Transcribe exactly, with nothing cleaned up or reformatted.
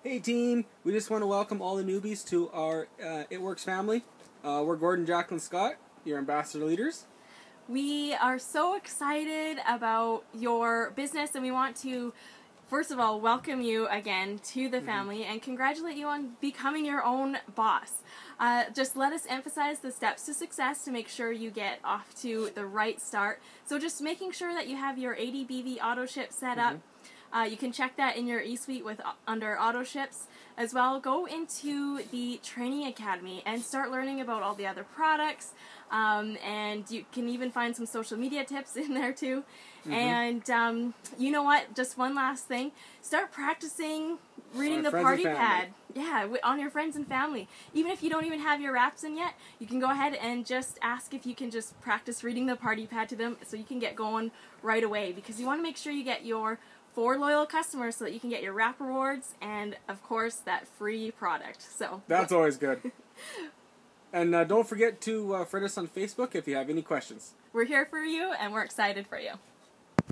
Hey team, we just want to welcome all the newbies to our uh, It Works family. Uh, we're Gordon, Jacqueline, Scott, your ambassador leaders. We are so excited about your business, and we want to, first of all, welcome you again to the family mm-hmm. and congratulate you on becoming your own boss. Uh, just let us emphasize the steps to success to make sure you get off to the right start. So just making sure that you have your A D B V auto ship set up. Mm-hmm. Uh, you can check that in your eSuite with uh, under auto ships as well. Go into the training academy and start learning about all the other products, um, and you can even find some social media tips in there too. Mm-hmm. And um, you know what? Just one last thing: start practicing reading the party pad. Yeah, on your friends and family. Even if you don't even have your wraps in yet, you can go ahead and just ask if you can just practice reading the party pad to them, so you can get going right away. Because you want to make sure you get your four loyal customers so that you can get your wrap rewards and, of course, that free product. So that's always good. And uh, don't forget to uh, friend us on Facebook if you have any questions. We're here for you, and we're excited for you.